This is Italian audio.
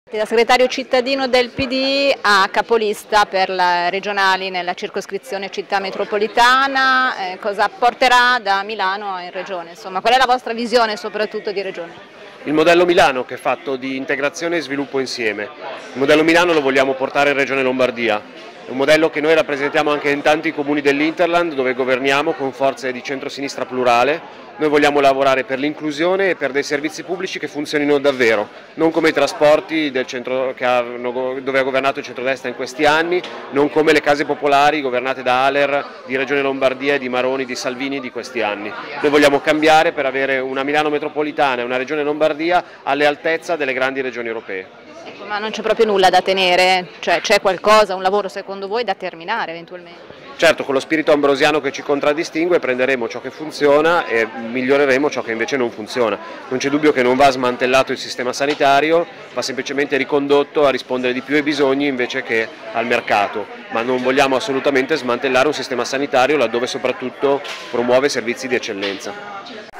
Da segretario cittadino del PD a capolista per le regionali nella circoscrizione città metropolitana, cosa porterà da Milano in regione? Insomma, qual è la vostra visione soprattutto di regione? Il modello Milano, che è fatto di integrazione e sviluppo insieme. Il modello Milano lo vogliamo portare in Regione Lombardia. È un modello che noi rappresentiamo anche in tanti comuni dell'Interland dove governiamo con forze di centrosinistra plurale. Noi vogliamo lavorare per l'inclusione e per dei servizi pubblici che funzionino davvero, non come i trasporti dove ha governato il centrodestra in questi anni, non come le case popolari governate da Aller di Regione Lombardia, di Maroni, di Salvini di questi anni. Noi vogliamo cambiare per avere una Milano metropolitana e una Regione Lombardia all'altezza delle grandi regioni europee. Ecco, ma non c'è proprio nulla da tenere? Cioè c'è qualcosa, un lavoro secondo voi da terminare eventualmente? Certo, con lo spirito ambrosiano che ci contraddistingue prenderemo ciò che funziona e miglioreremo ciò che invece non funziona. Non c'è dubbio che non va smantellato il sistema sanitario, va semplicemente ricondotto a rispondere di più ai bisogni invece che al mercato, ma non vogliamo assolutamente smantellare un sistema sanitario laddove soprattutto promuove servizi di eccellenza.